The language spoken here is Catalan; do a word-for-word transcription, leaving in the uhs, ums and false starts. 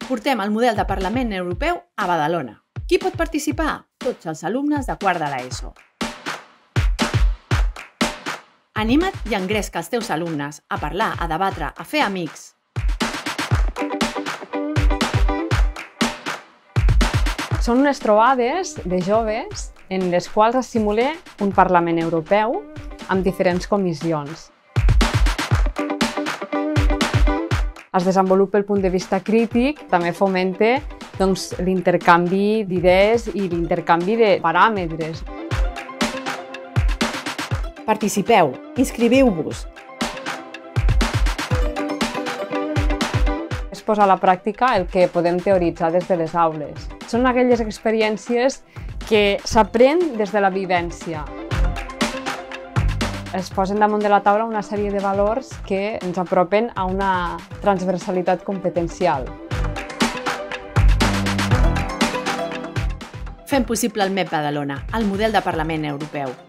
Portem el model de Parlament Europeu a Badalona. Qui pot participar? Tots els alumnes de quart de l'ESO. Anima't i engresca els teus alumnes a parlar, a debatre, a fer amics. Són unes trobades de joves en les quals es simula un Parlament Europeu amb diferents comissions. Es desenvolupa el punt de vista crític, també fomenta doncs, l'intercanvi d'idees i l'intercanvi de paràmetres. Participeu, inscriviu-vos. És posar a la pràctica el que podem teoritzar des de les aules. Són aquelles experiències que s'aprèn des de la vivència. Es posen damunt de la taula una sèrie de valors que ens apropen a una transversalitat competencial. Fem possible el M E P Badalona, el model de Parlament Europeu.